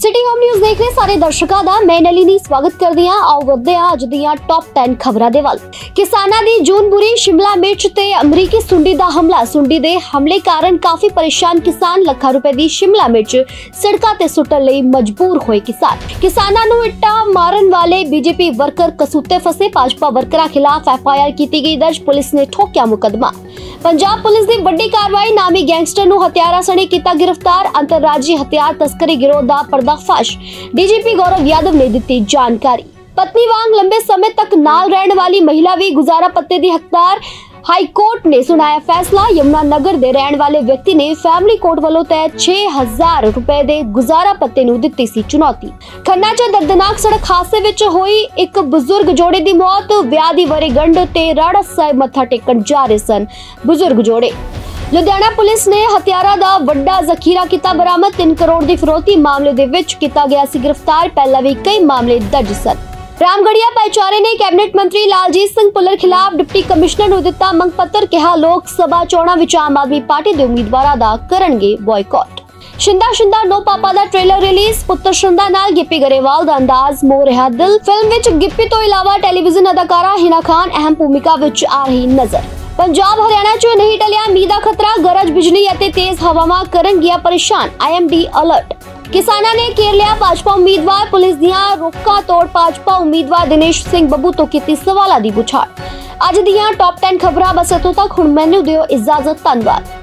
City home news ਦੇਖ ਰਹੇ ਸਾਰੇ ਦਰਸ਼ਕਾਂ ਦਾ ਮੈਂ ਨਲਿਨੀ ਸਵਾਗਤ ਕਰਦੀ ਹਾਂ। ਆਓ ਵਧਦੇ ਹਾਂ ਅੱਜ ਦੀਆਂ ਟੌਪ 10 ਖਬਰਾਂ ਦੇ ਵੱਲ। ਕਿਸਾਨਾਂ ਦੀ ਜੂਨਬੁਰੀ ਸ਼ਿਮਲਾ ਮਿਰਚ ਤੇ ਅਮਰੀਕੀ ਸੁੰਡੀ ਦਾ ਹਮਲਾ। ਸੁੰਡੀ ਦੇ ਹਮਲੇ ਕਾਰਨ ਕਾਫੀ ਪਰੇਸ਼ਾਨ ਕਿਸਾਨ ਲੱਖਾਂ ਰੁਪਏ ਦੀ ਸ਼ਿਮਲਾ ਮਿਰਚ ਸੜਕਾਂ ਤੇ ਸੁੱਟਣ ਲਈ ਮਜਬੂਰ ਹੋਏ। ਕਿਸਾਨਾਂ ਨੂੰ ਇੱਟਾਂ ਮਾਰਨ ਵਾਲੇ ਬੀਜੇਪੀ ਵਰਕਰ ਕਸੂਤੇ ਫਸੇ। ਭਾਜਪਾ ਵਰਕਰਾਂ ਖਿਲਾਫ FIR ਕੀਤੀ ਗਈ ਦਰਜ। ਪੁਲਿਸ ਨੇ ਠੋਕਿਆ ਮੁਕੱਦਮਾ। ਪੰਜਾਬ ਪੁਲਿਸ ਦੀ ਵੱਡੀ ਕਾਰਵਾਈ। ਨਾਮੀ ਗੈਂਗਸਟਰ ਨੂੰ ਹਥਿਆਰਾਂ ਸਣੇ ਕੀਤਾ गिरफ्तार। अंतरराज्यीय हथियार तस्करी गिरोह दा पर्दाफाश। DGP गौरव यादव ने दी जानकारी। पत्नी वांग लंबे समय तक नाल रहने वाली महिला भी गुजारा पत्ते दी हकदार। हाई कोर्ट ने सुनाया फैसला। यमुनानगर दे रहने वाले व्यक्ति ने फैमिली कोर्ट वालों तय 6000 रुपए दे गुजारा पत्ते नूं दित्ती सी चुनौती। खन्ना च दर्दनाक सड़क हादसे विच होई एक बुजुर्ग जोड़े दी मौत। विआह दी वरेगंढ ते राड़ा साहिब मत्था टेकण जा रहे सन बुजुर्ग जोड़े। लुधियाना पुलिस ने हथियारा दा वड्डा जखीरा किता बरामद। 3 करोड़ दी फिरौती मामले दे विच किता गया सी गिरफ्तार। पहला भी कई मामले दर्ज सन। रामगढ़िया भाईचारे ने कैबिनेट मंत्री लालजीत सिंह भुल्लर खिलाफ डिप्टी कमिश्नर नूं दित्ता मंग पत्र। कहा लोक सभा चोणां विच आम आदमी पार्टी दे उम्मीदवारां दा करनगे बॉयकॉट। शिंदा नो पापा दा ट्रेलर रिलीज। पुत्र शिंदा नाल गिप्पी गरेवाल दा अंदाज मोह रहा दिल। फिल्म विच गिप्पी तो इलावा टेलीविजन अदाकारा हिना खान अहम भूमिका विच आ रही नजर। पंजाब हरियाणा च नहीं टलिया मींह दा खतरा। गरज बिजली अते तेज हवावां करनगियां परेशान। IMD alert. किसानां ने घेर लिया भाजपा उम्मीदवार। पुलिस दियां रोकां तोड़ भाजपा उम्मीदवार दिनेश सिंह बब्बू तो कीती सवालां दी पुछाड़। अज दियां टॉप 10 खबरां बस इत्थों तक। हुण मैनूं दिओ इजाजत। धन्नवाद।